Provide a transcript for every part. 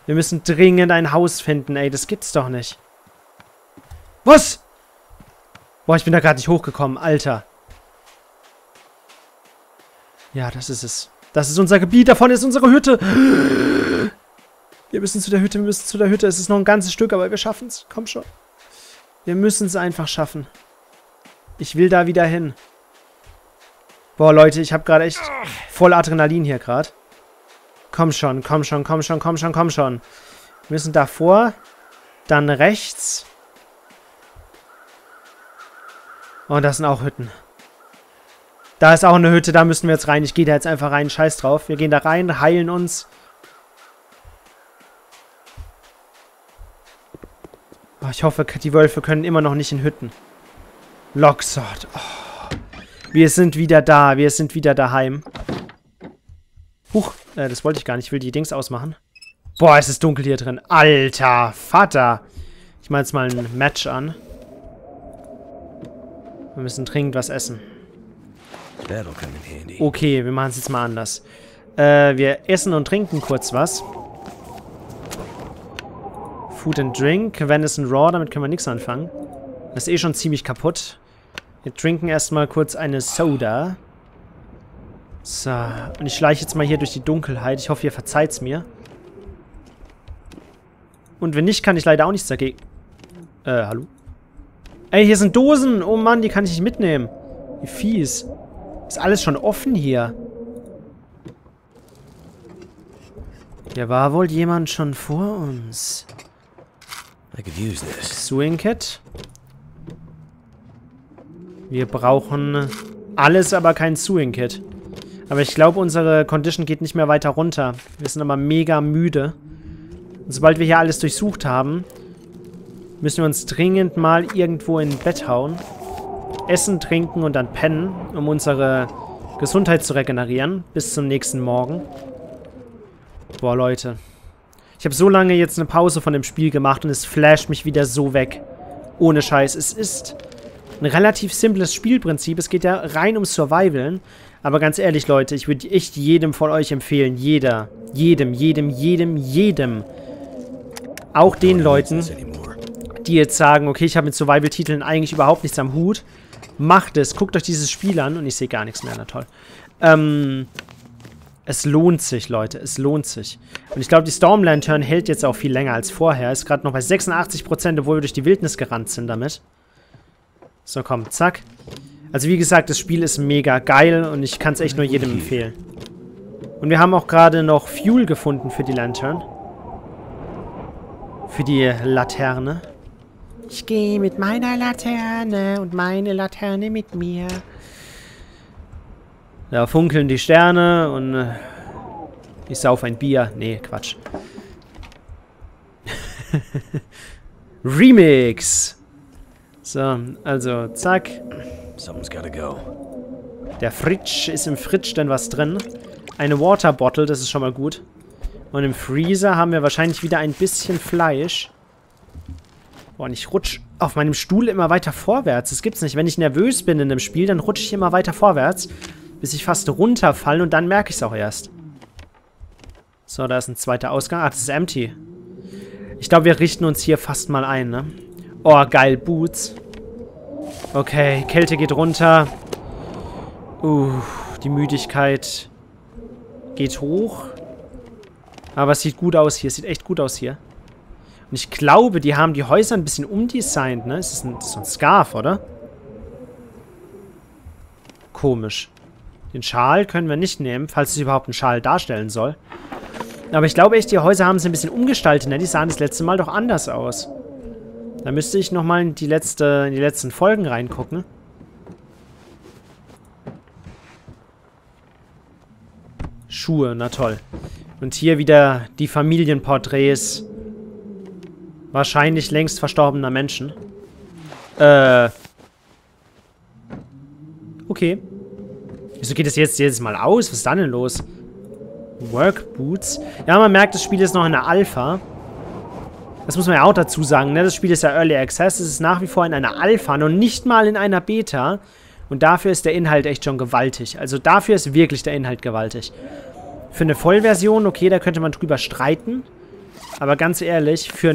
Wir müssen dringend ein Haus finden, ey. Das gibt's doch nicht. Was? Boah, ich bin da gerade nicht hochgekommen, Alter. Ja, das ist es. Das ist unser Gebiet. Davon ist unsere Hütte. Wir müssen zu der Hütte, wir müssen zu der Hütte. Es ist noch ein ganzes Stück, aber wir schaffen es. Komm schon. Wir müssen es einfach schaffen. Ich will da wieder hin. Boah, Leute, ich habe gerade echt voll Adrenalin hier gerade. Komm schon, komm schon, komm schon, komm schon, komm schon. Wir müssen davor, dann rechts. Oh, das sind auch Hütten. Da ist auch eine Hütte, da müssen wir jetzt rein. Ich gehe da jetzt einfach rein, scheiß drauf. Wir gehen da rein, heilen uns. Oh, ich hoffe, die Wölfe können immer noch nicht in Hütten. Locksword. Oh. Wir sind wieder da, wir sind wieder daheim. Huch, das wollte ich gar nicht. Ich will die Dings ausmachen. Boah, es ist dunkel hier drin. Alter Vater. Ich mache jetzt mal ein Match an. Wir müssen dringend was essen. Okay, wir machen es jetzt mal anders. Wir essen und trinken kurz was. Food and Drink. Venison Raw, damit können wir nichts anfangen. Das ist eh schon ziemlich kaputt. Wir trinken erstmal kurz eine Soda. So, und ich schleiche jetzt mal hier durch die Dunkelheit. Ich hoffe, ihr verzeiht's mir. Und wenn nicht, kann ich leider auch nichts dagegen. Hallo? Ey, hier sind Dosen. Oh Mann, die kann ich nicht mitnehmen. Wie fies. Ist alles schon offen hier. Hier war wohl jemand schon vor uns. Sewing Kit. Wir brauchen alles, aber kein Sewing Kit. Aber ich glaube, unsere Condition geht nicht mehr weiter runter. Wir sind aber mega müde. Und sobald wir hier alles durchsucht haben, müssen wir uns dringend mal irgendwo in ein Bett hauen. Essen, trinken und dann pennen, um unsere Gesundheit zu regenerieren. Bis zum nächsten Morgen. Boah, Leute. Ich habe so lange jetzt eine Pause von dem Spiel gemacht und es flasht mich wieder so weg. Ohne Scheiß. Es ist ein relativ simples Spielprinzip. Es geht ja rein um Survivalen. Aber ganz ehrlich, Leute, ich würde echt jedem von euch empfehlen, jedem. Auch den Leuten, die jetzt sagen, okay, ich habe mit Survival-Titeln eigentlich überhaupt nichts am Hut. Macht es, guckt euch dieses Spiel an und ich sehe gar nichts mehr, na toll. Es lohnt sich, Leute, es lohnt sich. Und ich glaube, die Storm Lantern hält jetzt auch viel länger als vorher. Ist gerade noch bei 86%, obwohl wir durch die Wildnis gerannt sind damit. So, komm, zack. Also wie gesagt, das Spiel ist mega geil und ich kann es echt nur jedem empfehlen. Und wir haben auch gerade noch Fuel gefunden für die Lantern. Für die Laterne. Ich gehe mit meiner Laterne und meine Laterne mit mir. Da funkeln die Sterne und ich sauf ein Bier. Nee, Quatsch. Remix. So, also zack. Der Fritsch ist im Fritsch denn was drin. Eine Water Bottle, das ist schon mal gut. Und im Freezer haben wir wahrscheinlich wieder ein bisschen Fleisch. Boah, und ich rutsche auf meinem Stuhl immer weiter vorwärts. Das gibt's nicht. Wenn ich nervös bin in einem Spiel, dann rutsche ich immer weiter vorwärts, bis ich fast runterfalle und dann merke ich es auch erst. So, da ist ein zweiter Ausgang. Ah, das ist empty. Ich glaube, wir richten uns hier fast mal ein, ne? Oh, geil, Boots. Okay, Kälte geht runter. Die Müdigkeit geht hoch. Aber es sieht gut aus hier. Es sieht echt gut aus hier. Und ich glaube, die haben die Häuser ein bisschen umdesignt, ne? Das ist so ein Scarf, oder? Komisch. Den Schal können wir nicht nehmen, falls es überhaupt einen Schal darstellen soll. Aber ich glaube echt, die Häuser haben sie ein bisschen umgestaltet, ne? Die sahen das letzte Mal doch anders aus. Da müsste ich nochmal in die letzten Folgen reingucken. Schuhe, na toll. Und hier wieder die Familienporträts wahrscheinlich längst verstorbener Menschen. Okay. Wieso geht das jetzt jedes Mal aus? Was ist da denn los? Work Boots. Ja, man merkt, das Spiel ist noch in der Alpha. Das muss man ja auch dazu sagen, ne? Das Spiel ist ja Early Access. Es ist nach wie vor in einer Alpha und nicht mal in einer Beta. Und dafür ist der Inhalt echt schon gewaltig. Also dafür ist wirklich der Inhalt gewaltig. Für eine Vollversion, okay, da könnte man drüber streiten. Aber ganz ehrlich, für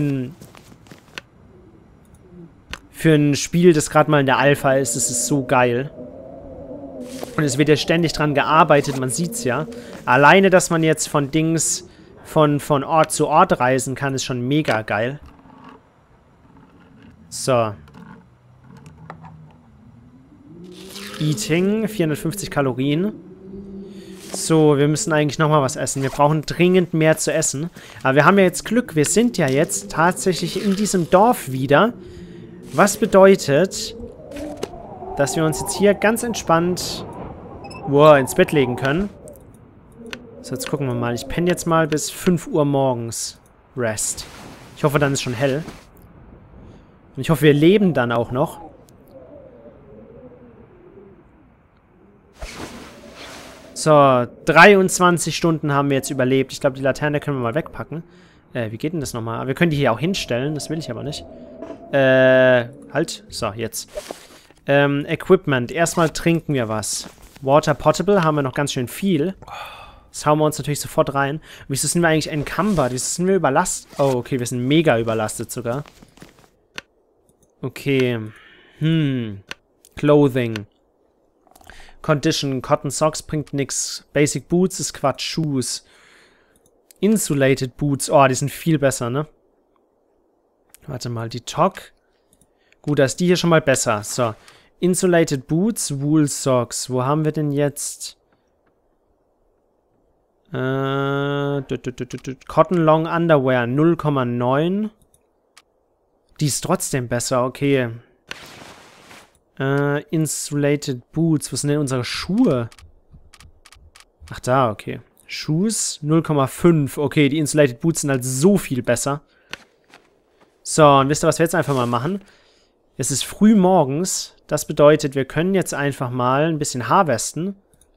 ein Spiel, das gerade mal in der Alpha ist, ist es so geil. Und es wird ja ständig dran gearbeitet, man sieht's ja. Alleine, dass man jetzt von Ort zu Ort reisen kann, ist schon mega geil. So. Eating, 450 Kalorien. So, wir müssen eigentlich nochmal was essen. Wir brauchen dringend mehr zu essen. Aber wir haben ja jetzt Glück. Wir sind ja jetzt tatsächlich in diesem Dorf wieder. Was bedeutet, dass wir uns jetzt hier ganz entspannt ins Bett legen können. So, jetzt gucken wir mal. Ich penne jetzt mal bis 5 Uhr morgens. Rest. Ich hoffe, dann ist schon hell. Und ich hoffe, wir leben dann auch noch. So, 23 Stunden haben wir jetzt überlebt. Ich glaube, die Laterne können wir mal wegpacken. Wie geht denn das nochmal? Wir können die hier auch hinstellen. Das will ich aber nicht. Halt. So, jetzt. Equipment. Erstmal trinken wir was. Water Potable haben wir noch ganz schön viel. Das hauen wir uns natürlich sofort rein. Wieso sind wir eigentlich encumbered? Wieso sind wir überlastet? Oh, okay, wir sind mega überlastet sogar. Okay. Clothing. Condition. Cotton Socks bringt nix. Basic Boots ist Quatsch. Shoes. Insulated Boots. Oh, die sind viel besser, ne? Warte mal, die Tock. Gut, da ist die hier schon mal besser. So. Insulated Boots, Wool Socks. Wo haben wir denn jetzt? Cotton Long Underwear 0,9. Die ist trotzdem besser, okay. Insulated Boots. Was sind denn unsere Schuhe? Ach da, okay. Shoes 0,5. Okay, die Insulated Boots sind halt so viel besser. So, und wisst ihr, was wir jetzt einfach mal machen? Es ist früh morgens. Das bedeutet, wir können jetzt einfach mal ein bisschen harvesten.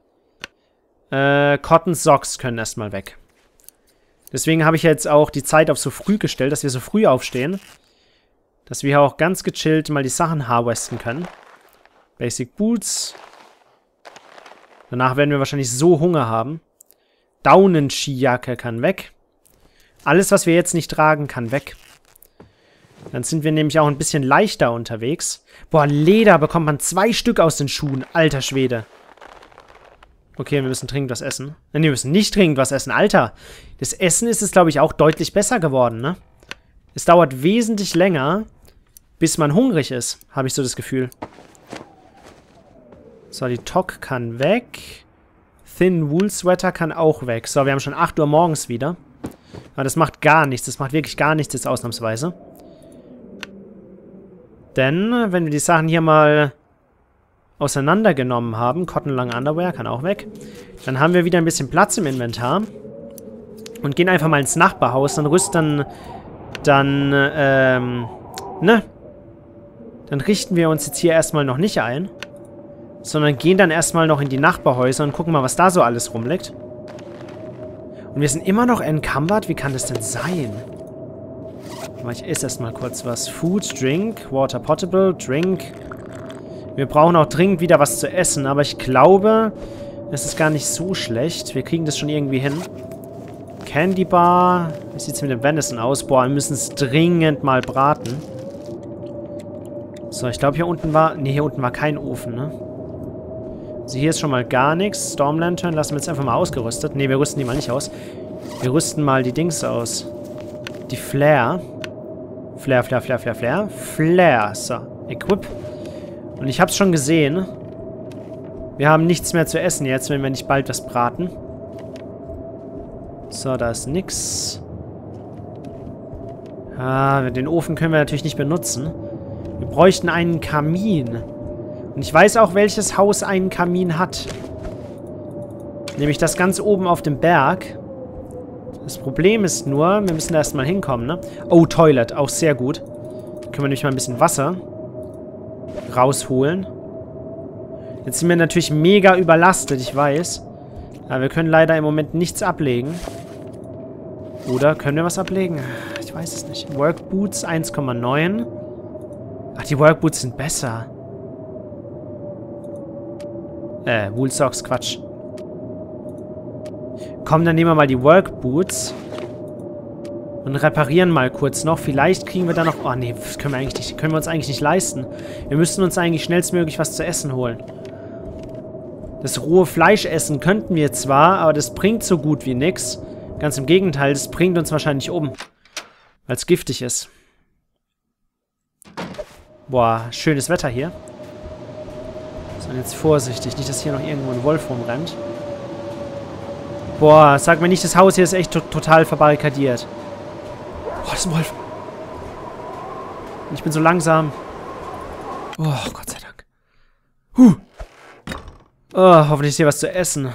Cotton Socks können erstmal weg. Deswegen habe ich jetzt auch die Zeit auf so früh gestellt, dass wir so früh aufstehen. Dass wir auch ganz gechillt mal die Sachen harvesten können. Basic Boots. Danach werden wir wahrscheinlich so Hunger haben. Daunenskijacke kann weg. Alles, was wir jetzt nicht tragen, kann weg. Dann sind wir nämlich auch ein bisschen leichter unterwegs. Boah, Leder bekommt man 2 Stück aus den Schuhen. Alter Schwede. Okay, wir müssen dringend was essen. Nein, wir müssen nicht dringend was essen. Alter, das Essen ist es, glaube ich, auch deutlich besser geworden, ne? Es dauert wesentlich länger, bis man hungrig ist, habe ich so das Gefühl. So, die Tock kann weg. Thin Wool Sweater kann auch weg. So, wir haben schon 8 Uhr morgens wieder. Aber das macht gar nichts. Das macht wirklich gar nichts jetzt ausnahmsweise. Denn, wenn wir die Sachen hier mal auseinandergenommen haben, Cotton Long Underwear kann auch weg, dann haben wir wieder ein bisschen Platz im Inventar und gehen einfach mal ins Nachbarhaus und rüsten dann richten wir uns jetzt hier erstmal noch nicht ein, sondern gehen dann erstmal noch in die Nachbarhäuser und gucken mal, was da so alles rumliegt. Und wir sind immer noch encumbered? Wie kann das denn sein? Ich esse erstmal kurz was. Food, Drink, Water Potable, Drink. Wir brauchen auch dringend wieder was zu essen, aber ich glaube, es ist gar nicht so schlecht. Wir kriegen das schon irgendwie hin. Candy Bar. Wie sieht es mit dem Venison aus? Boah, wir müssen es dringend mal braten. So, ich glaube, hier unten war... Ne, hier unten war kein Ofen, ne? Also hier ist schon mal gar nichts. Storm Lantern lassen wir jetzt einfach mal ausgerüstet. Ne, wir rüsten die mal nicht aus. Wir rüsten mal die Dings aus. Die Flare. Flare. Flare. So, Equip. Und ich hab's schon gesehen. Wir haben nichts mehr zu essen jetzt, wenn wir nicht bald was braten. So, da ist nix. Den Ofen können wir natürlich nicht benutzen. Wir bräuchten einen Kamin. Und ich weiß auch, welches Haus einen Kamin hat. Nämlich das ganz oben auf dem Berg. Das Problem ist nur, wir müssen da erstmal hinkommen, ne? Oh, Toilet, auch sehr gut. Da können wir nämlich mal ein bisschen Wasser rausholen. Jetzt sind wir natürlich mega überlastet, ich weiß. Aber wir können leider im Moment nichts ablegen. Oder können wir was ablegen? Ich weiß es nicht. Workboots 1,9. Ach, die Workboots sind besser. Wool Socks, Quatsch. Komm, dann nehmen wir mal die Workboots. Und reparieren mal kurz noch. Vielleicht kriegen wir da noch... Oh nee, das können wir uns eigentlich nicht leisten. Wir müssten uns eigentlich schnellstmöglich was zu essen holen. Das rohe Fleisch essen könnten wir zwar, aber das bringt so gut wie nix. Ganz im Gegenteil, das bringt uns wahrscheinlich um. Weil es giftig ist. Boah, schönes Wetter hier. So, jetzt vorsichtig. Nicht, dass hier noch irgendwo ein Wolf rumrennt. Boah, sag mir nicht, das Haus hier ist echt total verbarrikadiert. Boah, das ist ein Wolf. Ich bin so langsam. Oh, Gott sei Dank. Oh, hoffentlich ist hier was zu essen.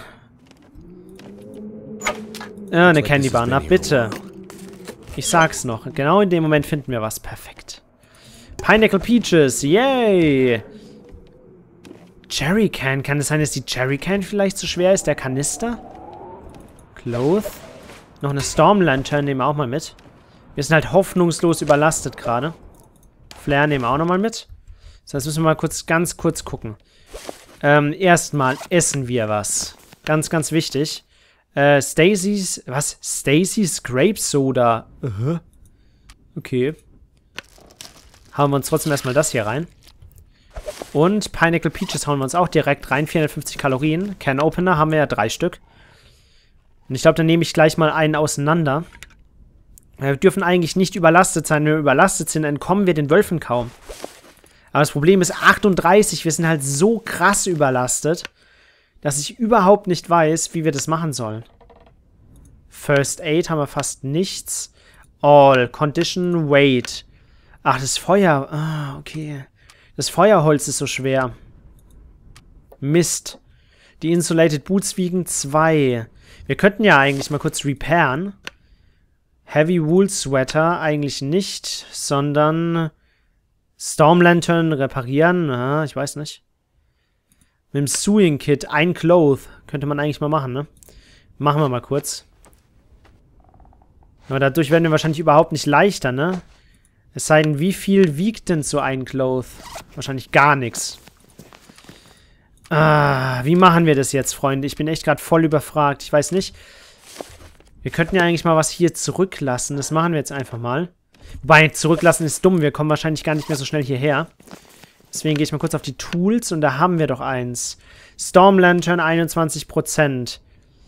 Ja, eine Candy Bar. Na bitte. Ich sag's noch. Genau in dem Moment finden wir was. Perfekt. Pineapple Peaches. Yay. Jerrycan. Kann es sein, dass die Jerrycan vielleicht zu schwer ist? Der Kanister? Cloth. Noch eine Storm Lantern nehmen wir auch mal mit. Wir sind halt hoffnungslos überlastet gerade. Flare nehmen wir auch nochmal mit. Das heißt, müssen wir mal ganz kurz gucken. Erstmal essen wir was. Ganz, ganz wichtig. Stacy's... Was? Stacy's Grape Soda. Okay. Hauen wir uns trotzdem erstmal das hier rein. Und Pineapple Peaches hauen wir uns auch direkt rein. 450 Kalorien. Can Opener haben wir ja 3 Stück. Und ich glaube, dann nehme ich gleich mal einen auseinander. Wir dürfen eigentlich nicht überlastet sein. Wenn wir überlastet sind, entkommen wir den Wölfen kaum. Aber das Problem ist 38. Wir sind halt so krass überlastet, dass ich überhaupt nicht weiß, wie wir das machen sollen. First Aid haben wir fast nichts. All. Condition Weight. Ach, das Feuer. Ah, okay. Das Feuerholz ist so schwer. Mist. Die Insulated Boots wiegen 2. Wir könnten ja eigentlich mal kurz repairen. Heavy Wool Sweater eigentlich nicht, sondern Storm Lantern reparieren. Ah, ich weiß nicht. Mit dem Sewing Kit, ein Cloth. Könnte man eigentlich mal machen, ne? Machen wir mal kurz. Aber dadurch werden wir wahrscheinlich überhaupt nicht leichter, ne? Es sei denn, wie viel wiegt denn so ein Cloth? Wahrscheinlich gar nichts. Ah, wie machen wir das jetzt, Freunde? Ich bin echt gerade voll überfragt. Ich weiß nicht. Wir könnten ja eigentlich mal was hier zurücklassen. Das machen wir jetzt einfach mal. Wobei, zurücklassen ist dumm. Wir kommen wahrscheinlich gar nicht mehr so schnell hierher. Deswegen gehe ich mal kurz auf die Tools und da haben wir doch eins. Storm Lantern 21%.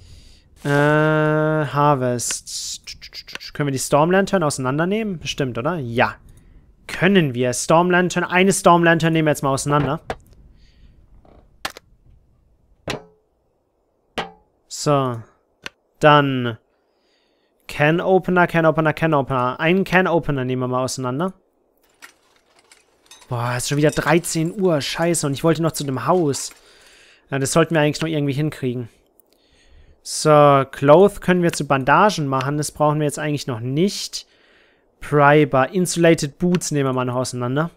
Harvest. Können wir die Storm Lantern auseinandernehmen? Bestimmt, oder? Ja. Können wir. Storm Lantern. Eine Storm Lantern nehmen wir jetzt mal auseinander. So. Dann Can Opener, Can Opener, Can Opener. Einen Can Opener nehmen wir mal auseinander. Boah, es ist schon wieder 13 Uhr. Scheiße, und ich wollte noch zu dem Haus. Ja, das sollten wir eigentlich noch irgendwie hinkriegen. So, Cloth können wir zu Bandagen machen. Das brauchen wir jetzt eigentlich noch nicht. Pry-Bar. Insulated Boots nehmen wir mal noch auseinander.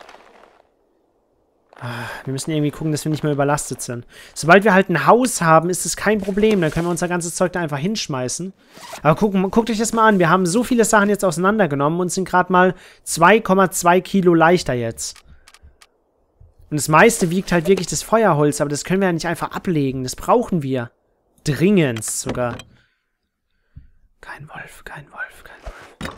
Wir müssen irgendwie gucken, dass wir nicht mehr überlastet sind. Sobald wir halt ein Haus haben, ist es kein Problem. Dann können wir unser ganzes Zeug da einfach hinschmeißen. Aber guckt euch das mal an. Wir haben so viele Sachen jetzt auseinandergenommen und sind gerade mal 2,2 Kilo leichter jetzt. Und das meiste wiegt halt wirklich das Feuerholz. Aber das können wir ja nicht einfach ablegen. Das brauchen wir. Dringend sogar. Kein Wolf, kein Wolf, kein Wolf.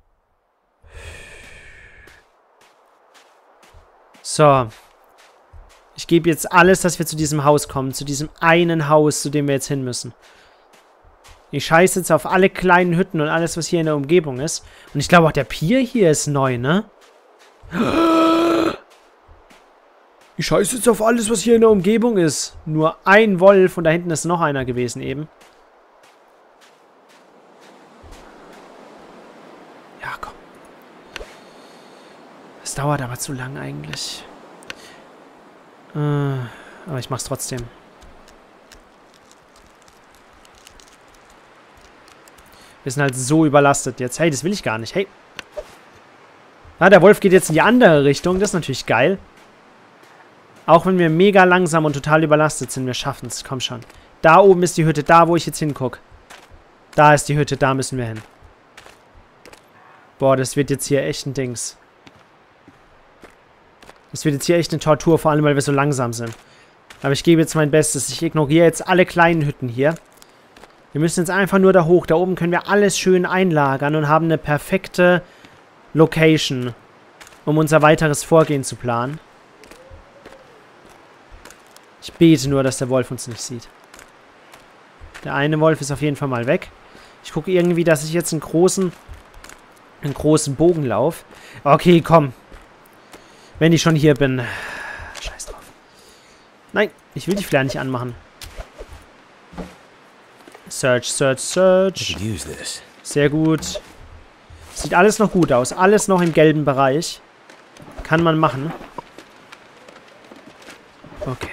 So. Ich gebe jetzt alles, dass wir zu diesem Haus kommen. Zu diesem einen Haus, zu dem wir jetzt hin müssen. Ich scheiße jetzt auf alle kleinen Hütten und alles, was hier in der Umgebung ist. Und ich glaube auch, der Pier hier ist neu, ne? Ich scheiße jetzt auf alles, was hier in der Umgebung ist. Nur ein Wolf und da hinten ist noch einer gewesen eben. Ja, komm. Es dauert aber zu lang eigentlich. Aber ich mach's trotzdem. Wir sind halt so überlastet jetzt. Hey, das will ich gar nicht. Hey. Ah, der Wolf geht jetzt in die andere Richtung. Das ist natürlich geil. Auch wenn wir mega langsam und total überlastet sind, wir schaffen es. Komm schon. Da oben ist die Hütte, da wo ich jetzt hingucke. Da ist die Hütte, da müssen wir hin. Boah, das wird jetzt hier echt ein Dings. Das wird jetzt hier echt eine Tortur, vor allem, weil wir so langsam sind. Aber ich gebe jetzt mein Bestes. Ich ignoriere jetzt alle kleinen Hütten hier. Wir müssen jetzt einfach nur da hoch. Da oben können wir alles schön einlagern und haben eine perfekte Location, um unser weiteres Vorgehen zu planen. Ich bete nur, dass der Wolf uns nicht sieht. Der eine Wolf ist auf jeden Fall mal weg. Ich gucke irgendwie, dass ich jetzt einen großen Bogen laufe. Okay, komm. Wenn ich schon hier bin. Scheiß drauf. Nein, ich will die Flare nicht anmachen. Search, search, search. Sehr gut. Sieht alles noch gut aus. Alles noch im gelben Bereich. Kann man machen. Okay.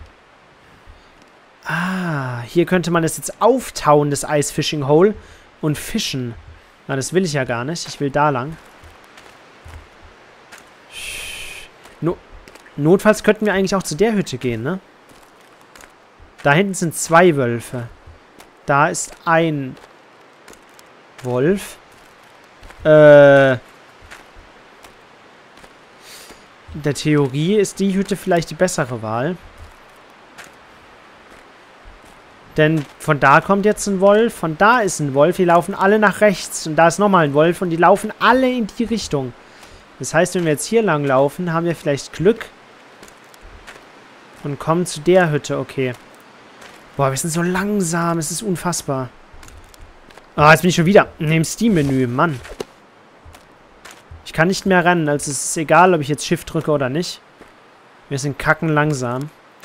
Ah, hier könnte man es jetzt auftauen, das Ice Fishing Hole, und fischen. Na, das will ich ja gar nicht. Ich will da lang. Notfalls könnten wir eigentlich auch zu der Hütte gehen, ne? Da hinten sind 2 Wölfe. Da ist ein Wolf. In der Theorie ist die Hütte vielleicht die bessere Wahl. Denn von da kommt jetzt ein Wolf, von da ist ein Wolf, die laufen alle nach rechts. Und da ist nochmal ein Wolf und die laufen alle in die Richtung. Das heißt, wenn wir jetzt hier lang laufen, haben wir vielleicht Glück. Und kommen zu der Hütte, okay. Boah, wir sind so langsam, es ist unfassbar. Ah, jetzt bin ich schon wieder im Steam-Menü, Mann. Ich kann nicht mehr rennen, also es ist egal, ob ich jetzt Shift drücke oder nicht. Wir sind kacken langsam.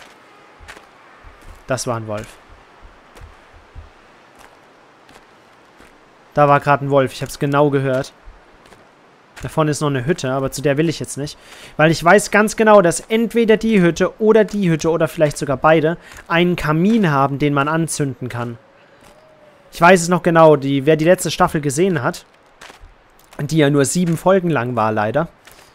Das war ein Wolf. Da war gerade ein Wolf, ich habe es genau gehört. Da vorne ist noch eine Hütte, aber zu der will ich jetzt nicht. Weil ich weiß ganz genau, dass entweder die Hütte oder vielleicht sogar beide einen Kamin haben, den man anzünden kann. Ich weiß es noch genau, wer die letzte Staffel gesehen hat, die ja nur 7 Folgen lang war, leider.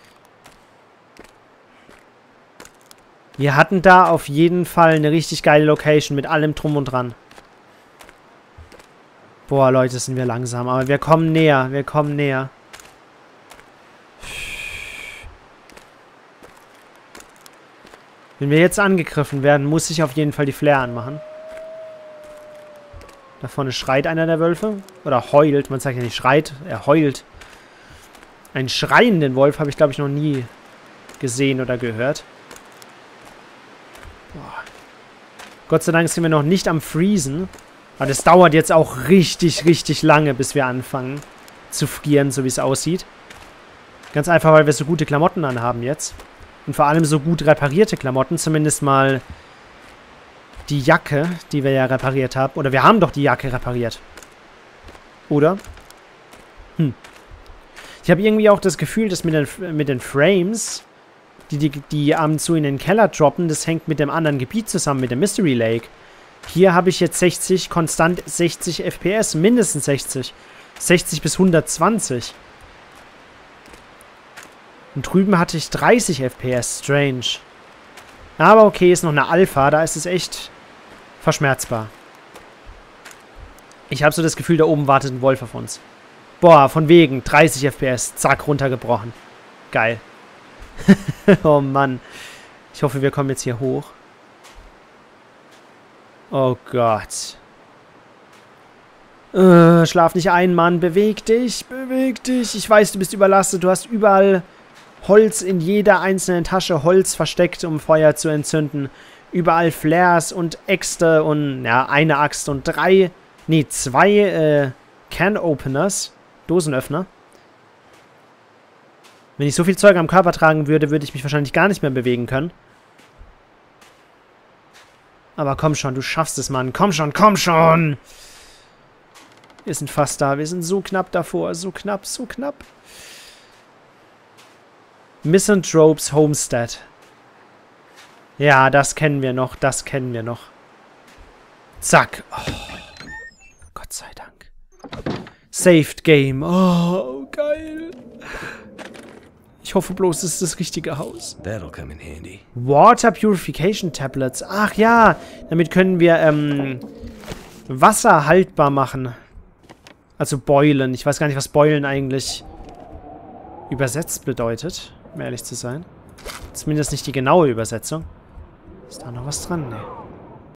Wir hatten da auf jeden Fall eine richtig geile Location mit allem drum und dran. Boah, Leute, sind wir langsam, aber wir kommen näher, wir kommen näher. Wenn wir jetzt angegriffen werden, muss ich auf jeden Fall die Flare anmachen. Da vorne schreit einer der Wölfe. Oder heult. Man sagt ja nicht schreit, er heult. Einen schreienden Wolf habe ich, glaube ich, noch nie gesehen oder gehört. Boah. Gott sei Dank sind wir noch nicht am Freezen. Aber das dauert jetzt auch richtig, richtig lange, bis wir anfangen zu frieren, so wie es aussieht. Ganz einfach, weil wir so gute Klamotten anhaben jetzt. Und vor allem so gut reparierte Klamotten. Zumindest mal die Jacke, die wir ja repariert haben. Oder wir haben doch die Jacke repariert. Oder? Ich habe irgendwie auch das Gefühl, dass mit den Frames, die ab und zu in den Keller droppen, das hängt mit dem anderen Gebiet zusammen, mit dem Mystery Lake. Hier habe ich jetzt 60, konstant 60 FPS, mindestens 60. 60 bis 120. Und drüben hatte ich 30 FPS. Strange. Aber okay, ist noch eine Alpha. Da ist es echt verschmerzbar. Ich habe so das Gefühl, da oben wartet ein Wolf auf uns. Boah, von wegen. 30 FPS. Zack, runtergebrochen. Geil. Oh Mann. Ich hoffe, wir kommen jetzt hier hoch. Oh Gott. Schlaf nicht ein, Mann. Beweg dich. Beweg dich. Ich weiß, du bist überlastet. Du hast überall Holz in jeder einzelnen Tasche. Holz versteckt, um Feuer zu entzünden. Überall Flares und Äxte und, ja, eine Axt und 2 Can-Openers. Dosenöffner. Wenn ich so viel Zeug am Körper tragen würde, würde ich mich wahrscheinlich gar nicht mehr bewegen können. Aber komm schon, du schaffst es, Mann. Komm schon, komm schon! Wir sind fast da. Wir sind so knapp davor. So knapp, so knapp. Misanthropes Homestead. Ja, das kennen wir noch. Das kennen wir noch. Zack. Oh, Gott sei Dank. Saved Game. Oh, geil. Ich hoffe bloß, es ist das richtige Haus. Water Purification Tablets. Ach ja, damit können wir Wasser haltbar machen. Also boilen. Ich weiß gar nicht, was boilen eigentlich übersetzt bedeutet, um ehrlich zu sein. Zumindest nicht die genaue Übersetzung. Ist da noch was dran? Nee.